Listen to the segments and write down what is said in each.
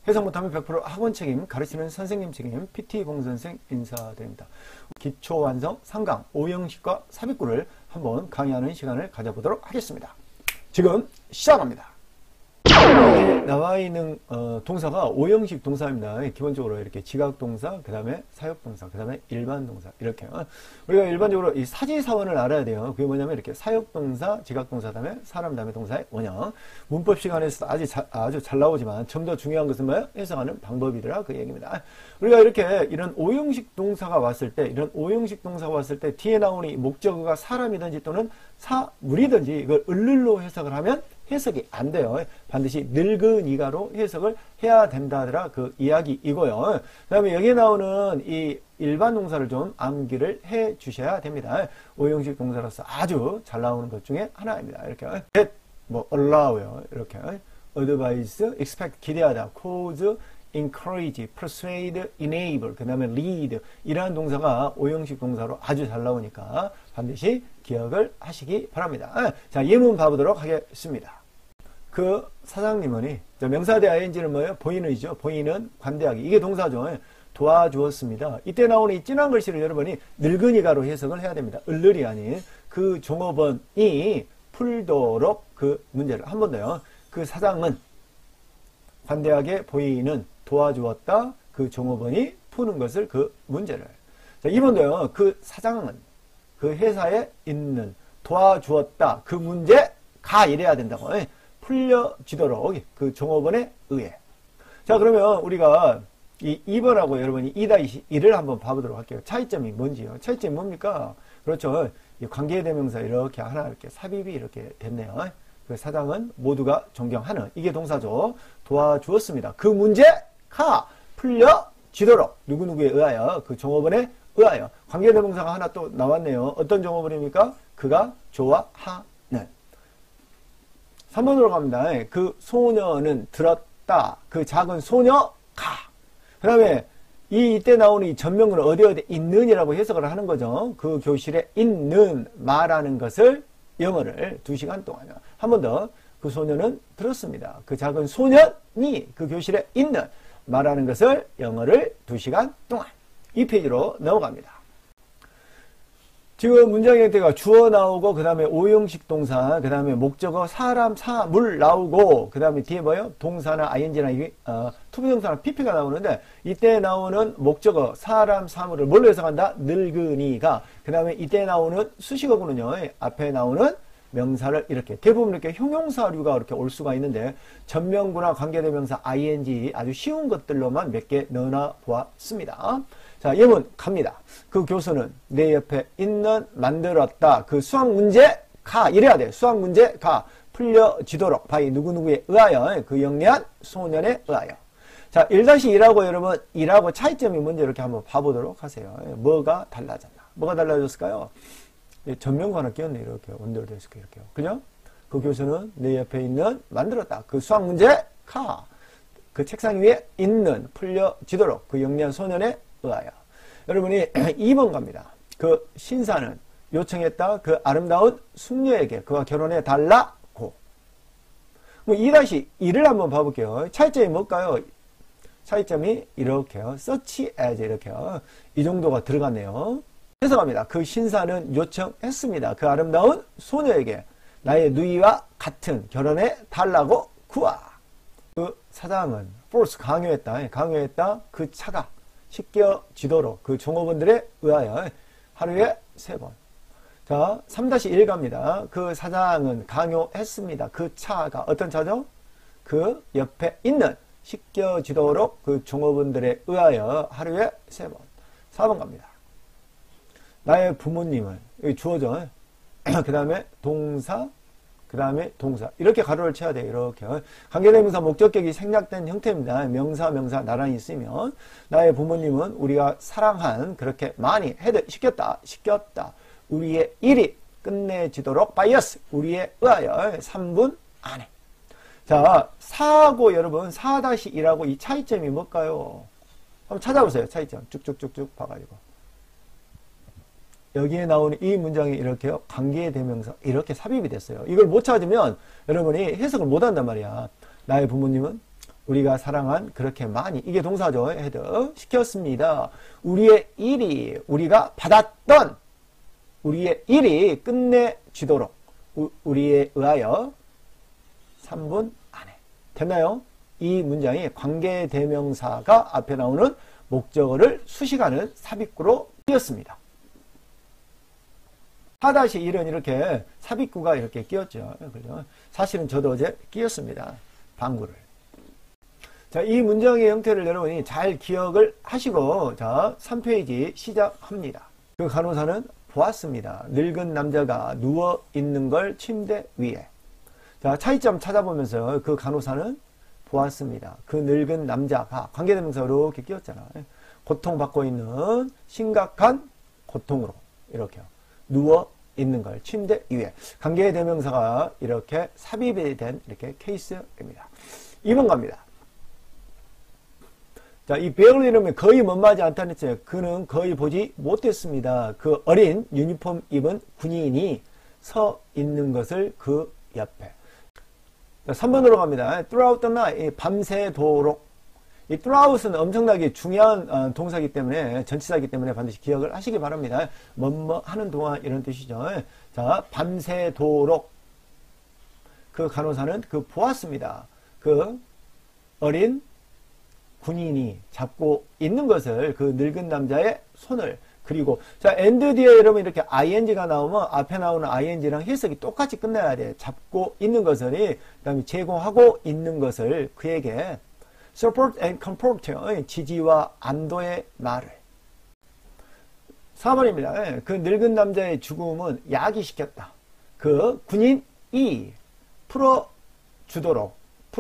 해석 못하면 100% 학원 책임, 가르치는 선생님 책임, PT 공선생 인사드립니다. 기초 완성 3강 오형식과 삽입구를 한번 강의하는 시간을 가져보도록 하겠습니다. 지금 시작합니다. 나와 있는 동사가 오형식 동사입니다. 기본적으로 이렇게 지각동사, 그 다음에 사역동사, 그 다음에 일반동사 이렇게 우리가 일반적으로 이 사지사원을 알아야 돼요. 그게 뭐냐면 이렇게 사역동사, 지각동사, 다음에 사람, 다음에 동사의 원형. 문법 시간에서 아주 잘 나오지만 좀 더 중요한 것은 뭐예요? 해석하는 방법이더라 그 얘기입니다. 우리가 이렇게 이런 오형식 동사가 왔을 때, 뒤에 나오는 이 목적어가 사람이든지 또는 사물이든지 이걸 을를로 해석을 하면 해석이 안 돼요. 반드시 늙은이가로 해석을 해야 된다더라 그 이야기이고요. 그 다음에 여기에 나오는 이 일반 동사를 좀 암기를 해 주셔야 됩니다. 오형식 동사로서 아주 잘 나오는 것 중에 하나입니다. 이렇게 get, allow요. 이렇게 advise, expect, 기대하다, cause, encourage, persuade, enable, 그 다음에 lead 이러한 동사가 오형식 동사로 아주 잘 나오니까 반드시 기억을 하시기 바랍니다. 자, 예문 봐보도록 하겠습니다. 그 사장님은 명사대 ing는 뭐예요? 보이는이죠. 보이는 관대하기. 이게 동사죠. 도와주었습니다. 이때 나오는 이 진한 글씨를 여러분이 늙은이가로 해석을 해야 됩니다. 을를이 아닌 그 종업원이 풀도록 그 문제를 한 번 더요. 그 사장은 관대하게 보이는 도와주었다. 그 종업원이 푸는 것을 그 문제를. 자, 이번도요. 그 사장은 그 회사에 있는 도와주었다. 그 문제가 이래야 된다고. 풀려지도록 그 종업원에 의해. 자, 그러면 우리가 이 2번하고 여러분이 2-1을 한번 봐보도록 할게요. 차이점이 뭔지요? 차이점이 뭡니까? 그렇죠. 이 관계대명사 이렇게 하나 이렇게 삽입이 이렇게 됐네요. 그 사장은 모두가 존경하는 이게 동사죠. 도와주었습니다. 그 문제가 풀려지도록 누구누구에 의하여 그 종업원에 의하여 관계대명사가 하나 또 나왔네요. 어떤 종업원입니까? 그가 좋아하는. 3번으로 갑니다. 그 소녀는 들었다. 그 작은 소녀가. 그 다음에 이때 나오는 이 전명구는 어디 있는이라고 해석을 하는 거죠. 그 교실에 있는 말하는 것을 영어를 2시간 동안 한 번 더 그 소녀는 들었습니다. 그 작은 소년이 그 교실에 있는 말하는 것을 영어를 2시간 동안 이 페이지로 넘어갑니다. 지금 문장 형태가 주어 나오고 그 다음에 오형식 동사, 그 다음에 목적어 사람, 사물 나오고 그 다음에 뒤에 뭐예요? 동사나 ing나 투부정사나 pp가 나오는데 이때 나오는 목적어 사람, 사물을 뭘로 해석한다? 늙은이가. 그 다음에 이때 나오는 수식어구는요. 앞에 나오는 명사를 이렇게 대부분 이렇게 형용사류가 이렇게 올 수가 있는데 전명구나 관계대명사 ing 아주 쉬운 것들로만 몇 개 넣어놔 보았습니다. 자, 예문 갑니다. 그 교수는 내 옆에 있는 만들었다. 그 수학 문제가 이래야 돼. 수학 문제가 풀려지도록 바이 누구누구에 의하여 그 영리한 소년에 의하여. 자, 1-2하고 여러분 2하고 차이점이 뭔지 이렇게 한번 봐보도록 하세요. 뭐가 달라졌나? 뭐가 달라졌을까요? 전명구 하나 끼웠네. 이렇게 원대로 됐을 거예요. 이렇게요. 그죠? 그 교수는 내 옆에 있는 만들었다. 그 수학 문제가 그 책상 위에 있는 풀려지도록 그 영리한 소년에 의하여. 여러분이 2번 갑니다. 그 신사는 요청했다. 그 아름다운 숙녀에게 그가 결혼해 달라고. 2-2를 한번 봐볼게요. 차이점이 뭘까요? 차이점이 이렇게요. such as 이렇게요. 이 정도가 들어갔네요. 해석합니다. 그 신사는 요청했습니다. 그 아름다운 소녀에게 나의 누이와 같은 결혼해 달라고 구하. 그 사장은 force 강요했다. 그 차가 씻겨지도록 그 종업원들에 의하여 하루에 3번. 자, 3-1 갑니다. 그 사장은 강요했습니다. 그 차가 어떤 차죠? 그 옆에 있는 씻겨지도록 그 종업원들에 의하여 하루에 3번. 4번 갑니다. 나의 부모님은 여기 주어져. 그 다음에 동사, 그 다음에 동사. 이렇게 가로를 쳐야 돼요. 이렇게. 관계대명사 목적격이 생략된 형태입니다. 명사 나란히 있으면. 나의 부모님은 우리가 사랑한 그렇게 많이 시켰다. 우리의 일이 끝내지도록 바이어스. 우리에 의하여 3분 안에. 자, 4하고 여러분 4-1하고 이 차이점이 뭘까요? 한번 찾아보세요. 차이점. 쭉쭉쭉쭉 봐가지고. 여기에 나오는 이 문장이 이렇게요. 관계대명사 이렇게 삽입이 됐어요. 이걸 못 찾으면 여러분이 해석을 못 한단 말이야. 나의 부모님은 우리가 사랑한 그렇게 많이. 이게 동사죠. 헤드. 시켰습니다. 우리의 일이, 우리가 받았던 우리의 일이 끝내지도록 우리에 의하여 3분 안에. 됐나요? 이 문장이 관계대명사가 앞에 나오는 목적어를 수식하는 삽입구로 끼었습니다. 하다시1은 이렇게 삽입구가 이렇게 끼었죠. 사실은 저도 어제 끼었습니다. 방구를. 자, 이 문장의 형태를 여러분이 잘 기억을 하시고, 자, 3페이지 시작합니다. 그 간호사는 보았습니다. 늙은 남자가 누워 있는 걸 침대 위에. 자, 차이점 찾아보면서 그 간호사는 보았습니다. 그 늙은 남자가 관계대명사 이렇게 끼웠잖아. 고통받고 있는 심각한 고통으로 이렇게요. 누워 있는 걸 침대 위에. 관계대명사가 이렇게 삽입이 된 이렇게 케이스입니다. 2번 갑니다. 자, 이 barely 이러면 거의 멋마지 않다는 뜻이에요. 그는 거의 보지 못했습니다. 그 어린 유니폼 입은 군인이 서 있는 것을 그 옆에. 자, 3번으로 갑니다. throughout the night, 밤새도록. 이 throughout은 엄청나게 중요한 동사이기 때문에, 전치사이기 때문에 반드시 기억을 하시기 바랍니다. 뭐뭐 하는 동안 이런 뜻이죠. 자, 밤새도록 그 간호사는 그 보았습니다. 그 어린 군인이 잡고 있는 것을, 그 늙은 남자의 손을. 그리고 자, and 뒤에 여러분 이렇게 ing가 나오면 앞에 나오는 ing랑 해석이 똑같이 끝나야 돼. 잡고 있는 것을, 그 다음에 제공하고 있는 것을 그에게 support and comfort, 지지와 안도의 말을. 4번입니다. 그 늙은 남자의 죽음은 야기시켰다. 그 군인이 풀어주도록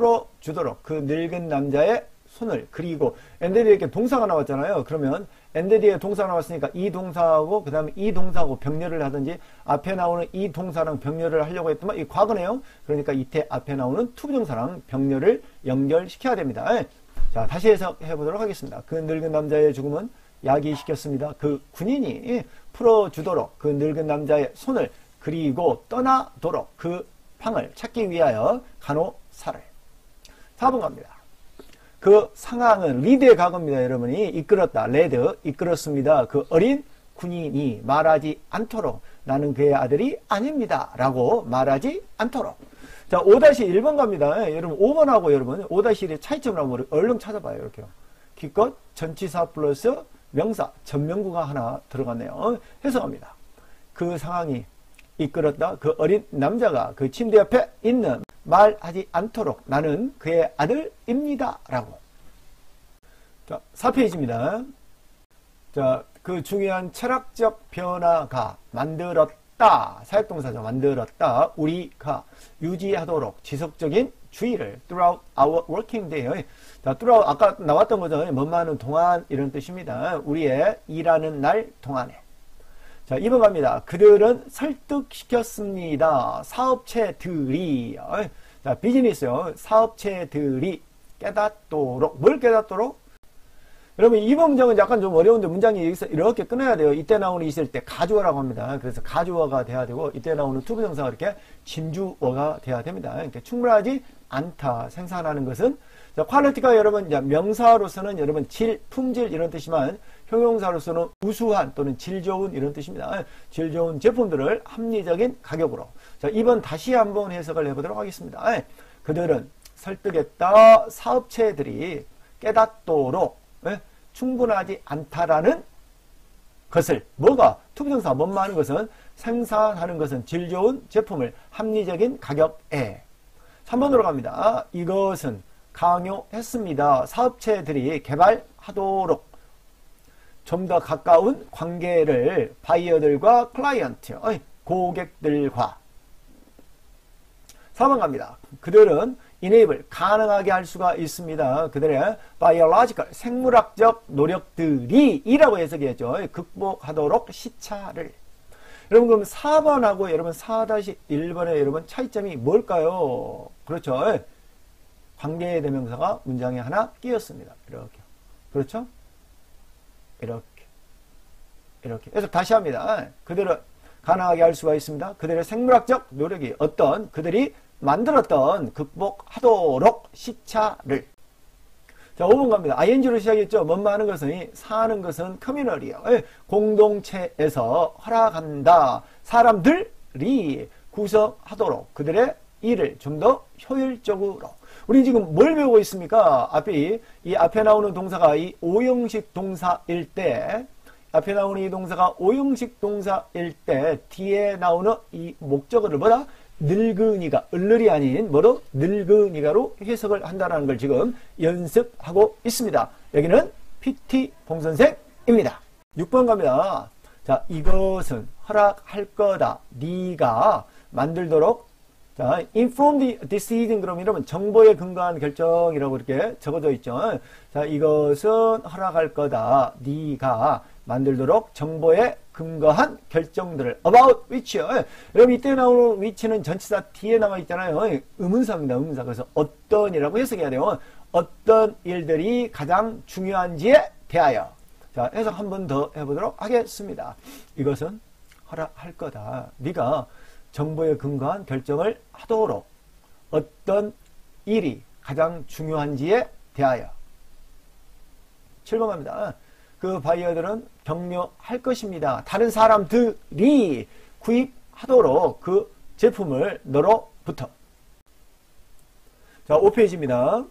그 늙은 남자의 손을. 그리고 and 뒤에 이렇게 동사가 나왔잖아요. 그러면 and 뒤에 동사가 나왔으니까 이 동사하고 그 다음에 이 동사하고 병렬을 하든지, 앞에 나오는 이 동사랑 병렬을 하려고 했더만 이 과거네요. 그러니까 이때 앞에 나오는 투부정사랑 병렬을 연결시켜야 됩니다. 자, 다시 해석해 보도록 하겠습니다. 그 늙은 남자의 죽음은 야기시켰습니다. 그 군인이 풀어주도록 그 늙은 남자의 손을, 그리고 떠나도록 그 방을 찾기 위하여 간호사를. 4번 갑니다. 그 상황은 리드의 과거입니다. 여러분이 이끌었다. 레드, 이끌었습니다. 그 어린 군인이 말하지 않도록, 나는 그의 아들이 아닙니다 라고 말하지 않도록. 자, 5-1번 갑니다. 여러분 5번하고 여러분 5-1의 차이점을 한번 얼른 찾아봐요. 이렇게요. 기껏 전치사 플러스 명사, 전명구가 하나 들어갔네요. 해석합니다. 그 상황이 이끌었다. 그 어린 남자가 그 침대 옆에 있는, 말하지 않도록, 나는 그의 아들입니다 라고. 자, 4페이지입니다. 자, 그 중요한 철학적 변화가 만들었다. 사역동사죠. 만들었다. 우리가 유지하도록 지속적인 주의를 throughout our working day. 자, throughout 아까 나왔던 거죠. 뭐뭐하는 동안 이런 뜻입니다. 우리의 일하는 날 동안에. 자, 2번 갑니다. 그들은 설득시켰습니다. 사업체들이. 자, 비즈니스요. 사업체들이 깨닫도록. 뭘 깨닫도록? 여러분, 2번 문장은 약간 좀 어려운데 문장이 여기서 이렇게 끊어야 돼요. 이때 나오는 있을 때 가주어라고 합니다. 그래서 가주어가 돼야 되고, 이때 나오는 투부정사가 이렇게 진주어가 돼야 됩니다. 그러니까 충분하지 않다. 생산하는 것은. 자, 퀄리티가 여러분, 명사로서는 여러분 질, 품질 이런 뜻이지만, 형용사로서는 우수한 또는 질 좋은 이런 뜻입니다. 질 좋은 제품들을 합리적인 가격으로. 자, 2번 다시 한번 해석을 해보도록 하겠습니다. 그들은 설득했다. 사업체들이 깨닫도록 충분하지 않다라는 것을, 뭐가? 투부정사 뭐뭐 하는 것은, 생산하는 것은 질 좋은 제품을 합리적인 가격에. 3번으로 갑니다. 이것은 강요했습니다. 사업체들이 개발하도록 좀 더 가까운 관계를 바이어들과 클라이언트, 고객들과. 4번 갑니다. 그들은 enable, 가능하게 할 수가 있습니다. 그들의 biological, 생물학적 노력들이 이라고 해석했죠. 극복하도록 시차를. 여러분, 그럼 4번하고 여러분 4-1번의 여러분 차이점이 뭘까요? 그렇죠. 관계대명사가 문장에 하나 끼었습니다. 이렇게. 그렇죠? 이렇게. 그래서 다시 합니다. 그들은 가능하게 할 수가 있습니다. 그들의 생물학적 노력이 어떤, 그들이 만들었던 극복하도록 시차를. 자, 5번 갑니다. ing로 시작했죠. 뭐뭐 하는 것은, 사는 것은 커뮤널이요. 공동체에서 허락한다. 사람들이 구성하도록 그들의 일을 좀 더 효율적으로. 우리 지금 뭘 배우고 있습니까? 이 앞에 나오는 동사가 이 오형식 동사일 때, 앞에 나오는 이 동사가 오형식 동사일 때, 뒤에 나오는 이 목적어를 뭐다? 늙은이가, 을을이 아닌 뭐로? 늙은이가로 해석을 한다는 걸 지금 연습하고 있습니다. 여기는 PT 봉선생입니다. 6번 갑니다. 자, 이것은 허락할 거다. 네가 만들도록. 자, informed decision 그럼 이러면 정보에 근거한 결정이라고 이렇게 적어져 있죠. 자, 이것은 허락할 거다. 네가 만들도록 정보에 근거한 결정들을 about which요. 여러분 이때 나오는 which는 전치사 뒤에 나와 있잖아요. 의문사입니다. 의문사. 그래서 어떤이라고 해석해야 돼요. 어떤 일들이 가장 중요한지에 대하여. 자, 해석 한 번 더 해보도록 하겠습니다. 이것은 허락할 거다. 네가 정보에 근거한 결정을 하도록 어떤 일이 가장 중요한지에 대하여. 7번 갑니다. 그 바이어들은 격려할 것입니다. 다른 사람들이 구입하도록 그 제품을 너로부터. 자, 5페이지입니다.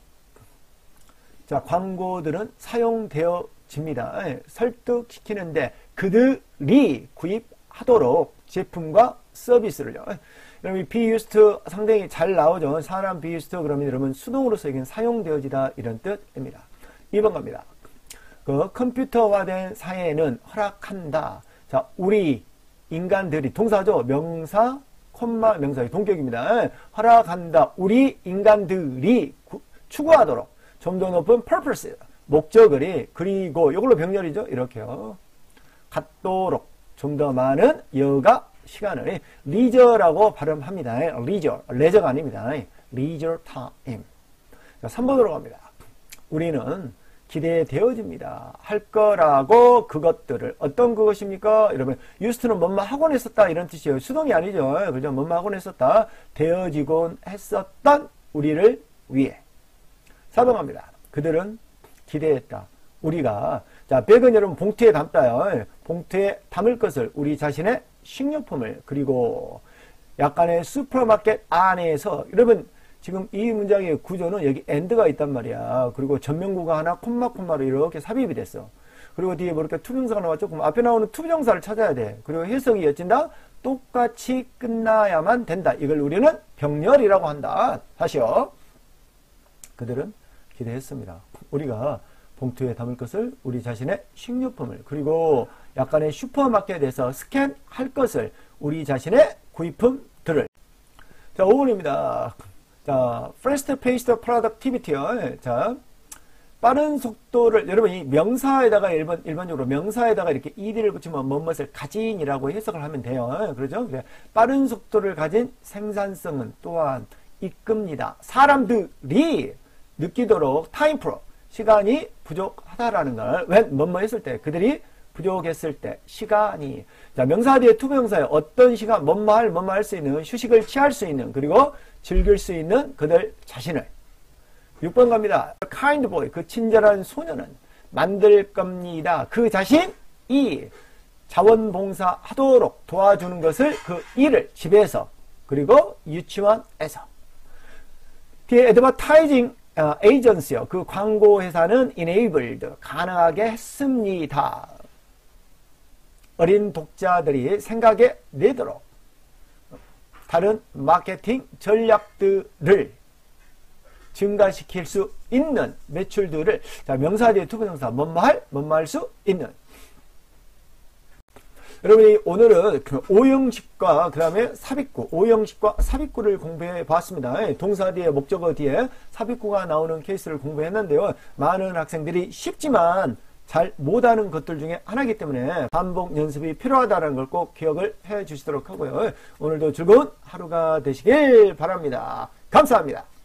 자, 광고들은 사용되어집니다. 설득시키는데 그들이 구입하도록 제품과 서비스를요. 여러분 be used 상당히 잘 나오죠. 사람 be used 그러면 여러분 수동으로서 이게 사용되어지다 이런 뜻입니다. 2번 갑니다. 그 컴퓨터화된 사회는 허락한다. 자, 우리 인간들이 동사죠. 명사, 콤마 명사의 동격입니다. 허락한다. 우리 인간들이 추구하도록 좀 더 높은 purpose, 목적을 그리고 이걸로 병렬이죠. 이렇게요. 갖도록 좀 더 많은 여가 시간을 leisure라고 발음합니다. leisure가 아닙니다. leisure time. 자, 3번으로 갑니다. 우리는 기대되어집니다. 할 거라고 그것들을. 어떤 그것입니까? 여러분, used는 뭐뭐 하곤 했었다 이런 뜻이에요. 수동이 아니죠. 그죠? 뭐뭐 하곤 했었다. 되어지곤 했었던 우리를 위해. 4번 갑니다. 그들은 기대했다. 우리가 자, 백은 여러분 봉투에 담다요. 봉투에 담을 것을 우리 자신의 식료품을 그리고 약간의 슈퍼마켓 안에서 여러분 지금 이 문장의 구조는 여기 and가 있단 말이야. 그리고 전면구가 하나 콤마로 이렇게 삽입이 됐어. 그리고 뒤에 뭐 이렇게 투명사가 나왔죠. 그럼 앞에 나오는 투정사를 찾아야 돼. 그리고 해석이 이어진다. 똑같이 끝나야만 된다. 이걸 우리는 병렬이라고 한다. 다시요. 그들은 기대했습니다. 우리가 봉투에 담을 것을 우리 자신의 식료품을 그리고 약간의 슈퍼마켓에서 스캔할 것을 우리 자신의 구입품들을. 자, 5번입니다. 자, fast paced productivity요. 자, 빠른 속도를 여러분 이 명사에다가 일반적으로 명사에다가 이렇게 ed를 붙이면 무엇을 가진이라고 해석을 하면 돼요. 그렇죠? 빠른 속도를 가진 생산성은 또한 이끕니다. 사람들이 느끼도록 time pro 시간이 부족하다라는 걸 왜 뭐뭐 했을 때 그들이 부족했을 때 시간이 자 명사 뒤에 투부정사에 어떤 시간 뭐뭐 할 수 있는 휴식을 취할 수 있는 그리고 즐길 수 있는 그들 자신을 6번 갑니다. kind boy 그 친절한 소년은 만들 겁니다. 그 자신이 자원봉사하도록 도와주는 것을 그 일을 집에서 그리고 유치원에서 뒤에 advertising 에이전시요. 그 광고회사는 enabled, 가능하게 했습니다. 어린 독자들이 생각에 내도록 다른 마케팅 전략들을 증가시킬 수 있는 매출들을 자 명사 뒤에 투부정사 뭐뭐 할 수 있는 여러분이 오늘은 오형식과 그 다음에 삽입구, 오형식과 삽입구를 공부해 봤습니다. 동사 뒤에 목적어 뒤에 삽입구가 나오는 케이스를 공부했는데요. 많은 학생들이 쉽지만 잘 못하는 것들 중에 하나이기 때문에 반복 연습이 필요하다는 걸 꼭 기억을 해 주시도록 하고요. 오늘도 즐거운 하루가 되시길 바랍니다. 감사합니다.